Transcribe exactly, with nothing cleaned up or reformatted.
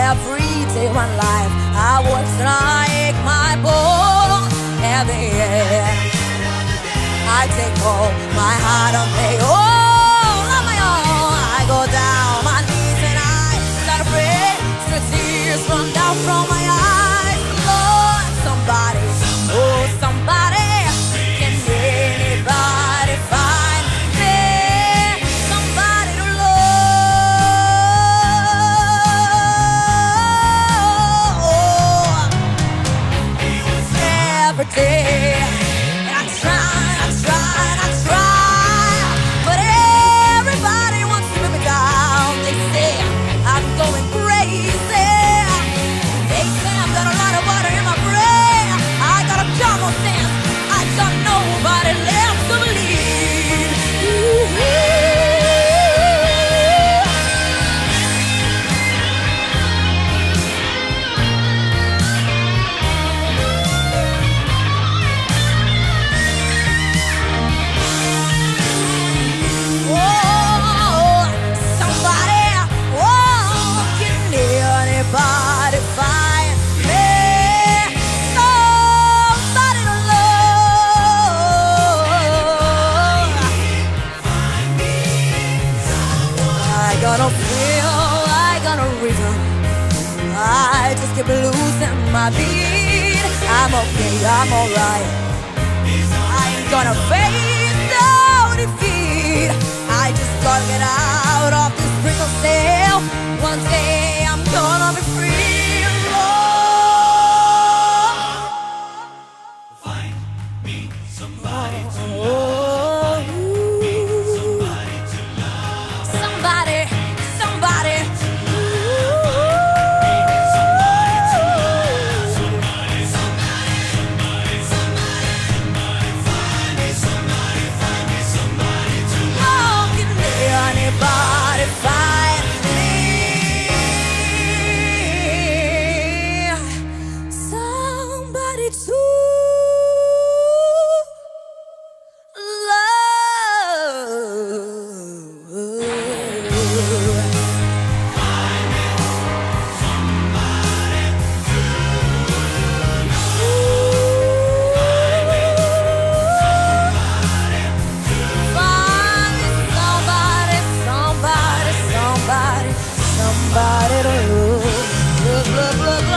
every day of my life. I work like my bones. At the end, I take all my heart and pay all on my own. I go down my knees and I start to pray. So the tears run down from my eyes. Lord, somebody, oh somebody, can anybody find me somebody to love? Every day I try, I try, I try, but everybody wants to put me down. They say I'm going crazy. They say I've got a lot of water in my brain. I got a common sense. I got nobody left to believe. Ooh. Oh, somebody, oh, can anybody find me somebody to love? I got a feel, I got a rhythm. I just keep losing my beat. I'm okay, I'm alright. I ain't gonna face no defeat. I just gotta get out of this prison cell. One day I'm gonna be free. Lord, Find me somebody to oh, somebody to love. somebody, somebody. Somebody, somebody, somebody, somebody, somebody, find me somebody, find me somebody to love. Oh, can anybody find me somebody to love? Find me somebody, somebody, somebody, somebody to love, love, love, love.